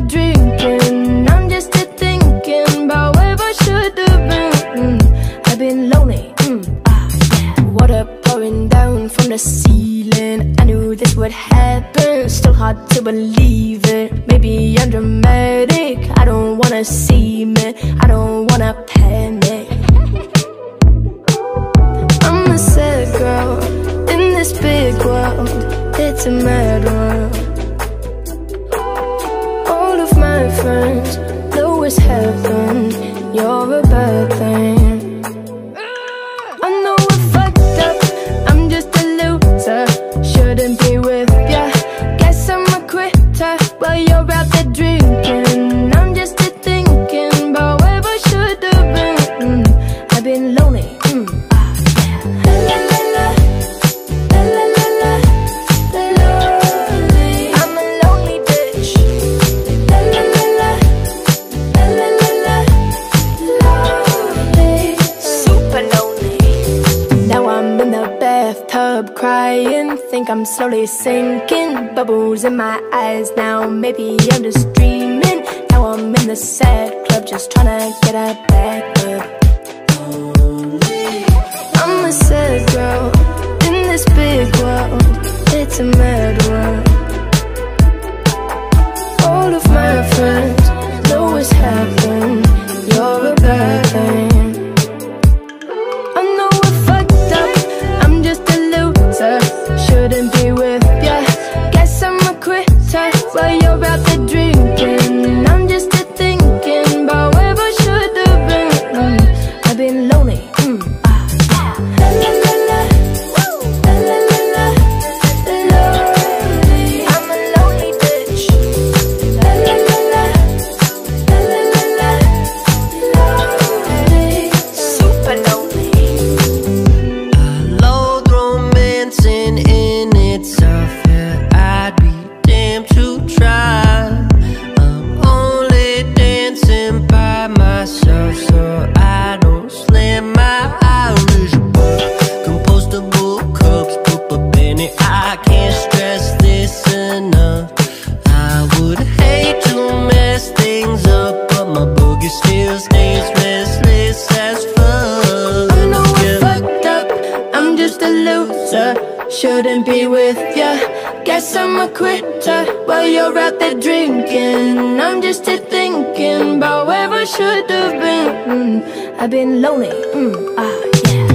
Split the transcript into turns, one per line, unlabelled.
drinking. I'm just a thinking about where I should have been. I've been lonely. Yeah. Water pouring down from the ceiling. I knew this would happen. Still hard to believe it. Maybe I'm dramatic. I don't wanna see me. I don't wanna panic. I'm a sad girl in this big world. It's a mad world. All of my friends know it's heaven. You're a bad thing. I know I fucked up. I'm just a loser. Shouldn't be with ya. Guess I'm a quitter while you're out there drinking. I'm just a thinking about where I should have been. I've been lonely. Bathtub crying, think I'm slowly sinking. Bubbles in my eyes now, maybe I'm just dreaming. Now I'm in the sad club, just tryna get a back up. I'm a sad girl in this big world. It's a mad world. All of my friends know it's happened. You're a bad thing. Shouldn't be with ya. Guess I'm a quitter while you're out there drinking. I'm just a thinking about where I should have been. I've been lonely. I'm a lonely bitch. Super lonely.
Loathe romancing in itself, yeah, I'd be damned to try. I'm only dancing by myself, so I don't slam my Irish book. Compostable cups, put a BENEE. I can't stress this enough. I would hate to mess things up, but my boogie still stays restless as fuck.
I know I fucked up, I'm just a loser. Shouldn't be with ya. Guess I'm a quitter while you're out there drinking. I'm just a thinking about where I should have been. I've been lonely. Yeah.